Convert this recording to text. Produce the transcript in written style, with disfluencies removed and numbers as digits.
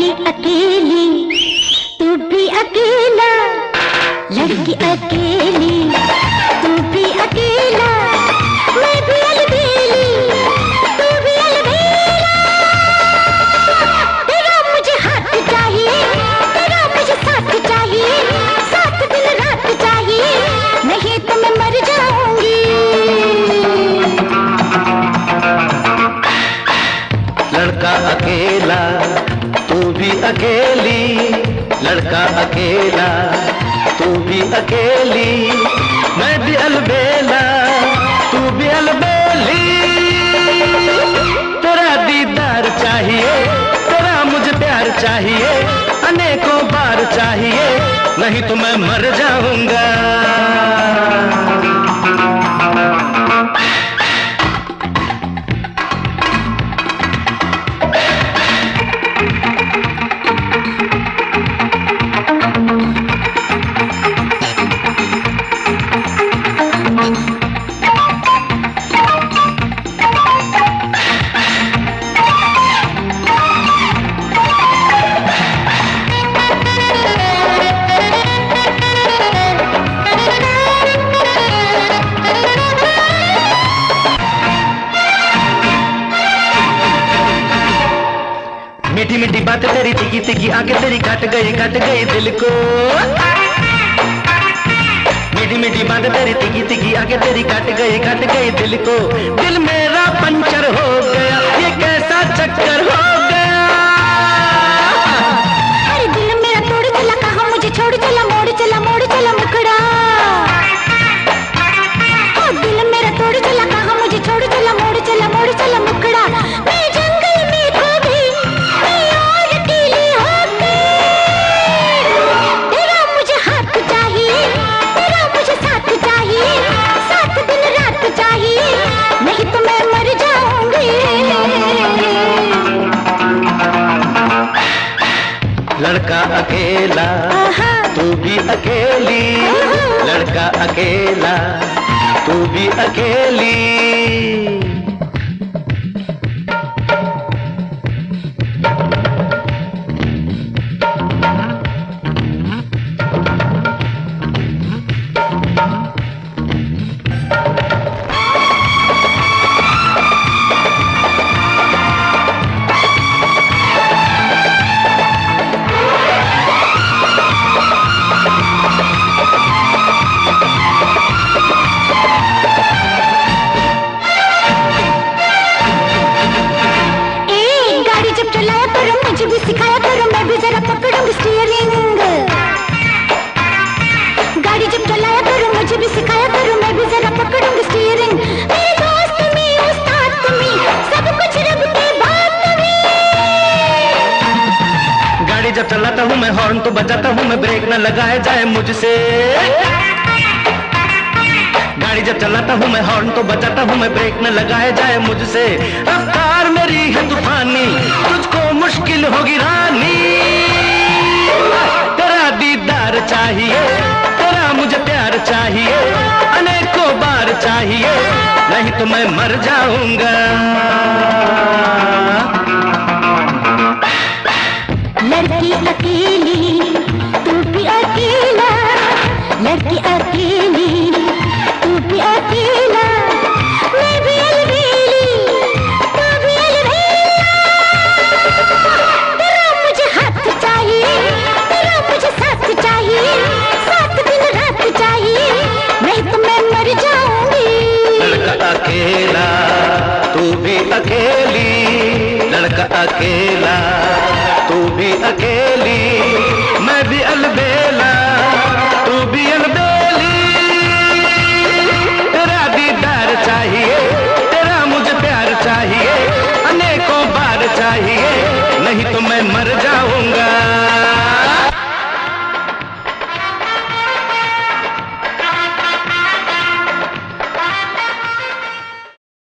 लड़की अकेली तू भी अकेला, लड़की अकेली तू भी अकेला, मैं भी अलबेली तू भी अलबेला। तेरा मुझे हाथ चाहिए, तेरा मुझे साथ चाहिए, साथ दिन रात चाहिए, नहीं तो मैं मर जाऊंगी। लड़का अकेला तू भी अकेली, लड़का अकेला तू भी अकेली, मैं भी अलबेला तू भी अलबेली। तेरा दीदार चाहिए, तेरा मुझे प्यार चाहिए, अनेकों बार चाहिए, नहीं तो मैं मर जाऊंगा। मीठी मीठी बातें तेरी तिकी तिकी आके तेरी काट गई दिल को। मीठी मीठी बातें तेरी तिकी तिकी आके तेरी काट गई दिल को। दिल मेरा पंचर हो गया, ये कैसा चक्कर हो गया। अरे दिल मेरा तोड़ चला, कहाँ मुझे छोड़ चला, मोड़ चला मुखड़ा। दिल मेरा तोड़ चला, कहाँ मुझे छोड़ चला, मोड़ चला मुखड़ा। मैं जंगल में खो गई, मैं और अकेली हो गई। तेरा मुझे हाथ चाहिए, तेरा मुझे साथ चाहिए, साथ दिन रात चाहिए, नहीं तो मैं मर जाऊंगी। लड़का अकेला तू भी अकेली, लड़का अकेला तू भी अकेली। मुझे भी सिखाया करो, मैं भी जरा पकड़ूंगी स्टीयरिंग। गाड़ी जब चलाया करो, मुझे भी सिखाया करो, मैं भी जरा पकड़ूंगी स्टीयरिंग। मेरे दोस्त में, उस्ताद में, सब कुछ रब की बात में। गाड़ी जब चलाता हूँ मैं हॉर्न तो बजाता हूँ मैं, ब्रेक न लगाया जाए मुझसे। गाड़ी जब चलाता हूँ मैं हॉर्न तो बजाता हूँ मैं, ब्रेक न लगाया जाए मुझसे। रफ्तार मेरी है तूफानी, तुझको मुश्किल होगी रानी। तेरा दीदार चाहिए, तेरा मुझे प्यार चाहिए, अनेकों बार चाहिए, नहीं तो मैं मर जाऊंगा। लड़की अकेली तू भी अकेला, लड़की अकेली तू भी अकेला, मैं भी अलबेली तू भी अलबेला। तेरा मुझे हाथ चाहिए, तेरा मुझे साथ चाहिए, साथ दिन रात चाहिए, नहीं तो मैं मर जाऊंगी। लड़का अकेला तू भी अकेली, लड़का अकेला तू भी अकेली, मैं भी अलबेला तू भी अलबेली। तेरा दीदार चाहिए, तेरा मुझे प्यार चाहिए, अनेकों बार चाहिए, नहीं तो मैं मर जा